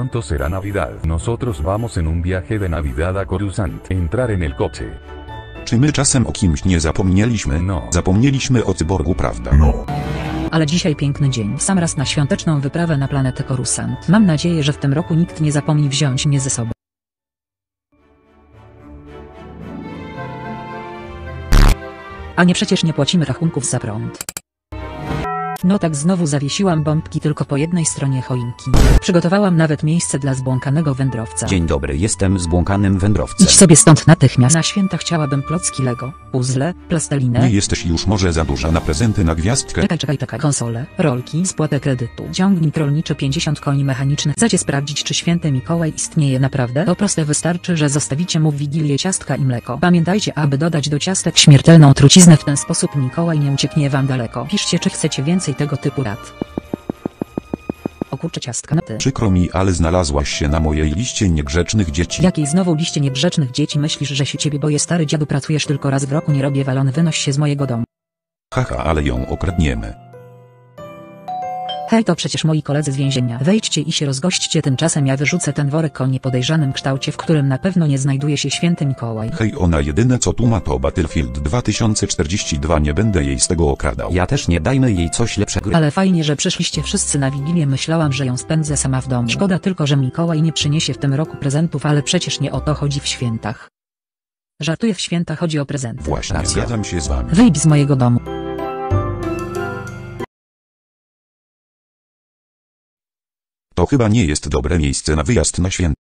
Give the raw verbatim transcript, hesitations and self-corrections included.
pronto será Navidad. Nosotros vamos en un viaje de Navidad a Coruscant. Entrar en el coche. Czy my czasem o kimś nie zapomnieliśmy? No. Zapomnieliśmy o cyborgu, prawda? No. Ale dzisiaj piękny dzień, w sam raz na świąteczną wyprawę na planetę Coruscant. Mam nadzieję, że w tym roku nikt nie zapomni wziąć mnie ze sobą. A nie, przecież nie płacimy rachunków za prąd. No tak, znowu zawiesiłam bombki tylko po jednej stronie choinki. Przygotowałam nawet miejsce dla zbłąkanego wędrowca. Dzień dobry, jestem zbłąkanym wędrowcem. Idź sobie stąd natychmiast. Na święta chciałabym klocki Lego, puzzle, plastelinę. Nie jesteś już może za duża na prezenty na gwiazdkę? Czekaj, czekaj, czekaj. Konsole, rolki, spłatę kredytu, ciągnik rolniczy, pięćdziesiąt koni mechanicznych. Chcecie sprawdzić, czy święty Mikołaj istnieje naprawdę? To proste, wystarczy, że zostawicie mu w Wigilię ciastka i mleko. Pamiętajcie, aby dodać do ciastek śmiertelną truciznę, w ten sposób Mikołaj nie ucieknie wam daleko. Piszcie, czy chcecie więcej tego typu rad. O kurczę, ciastka, no ty. Przykro mi, ale znalazłaś się na mojej liście niegrzecznych dzieci. Jakiej znowu liście niegrzecznych dzieci? Myślisz, że się ciebie boję, stary dziadu? Pracujesz tylko raz w roku, nie robię walony, wynoś się z mojego domu. Haha, ale ją okradniemy. Hej, to przecież moi koledzy z więzienia. Wejdźcie i się rozgośćcie, tymczasem ja wyrzucę ten worek o niepodejrzanym kształcie, w którym na pewno nie znajduje się święty Mikołaj. Hej, ona jedyne co tu ma to Battlefield dwa tysiące czterdzieści dwa, nie będę jej z tego okradał. Ja też nie, dajmy jej coś lepszego. Ale fajnie, że przyszliście wszyscy na Wigilię, myślałam, że ją spędzę sama w domu. Szkoda tylko, że Mikołaj nie przyniesie w tym roku prezentów, ale przecież nie o to chodzi w świętach. Żartuję, w święta chodzi o prezenty. Właśnie, Racja. zgadzam się z wami. Wyjdź z mojego domu. To chyba nie jest dobre miejsce na wyjazd na święta.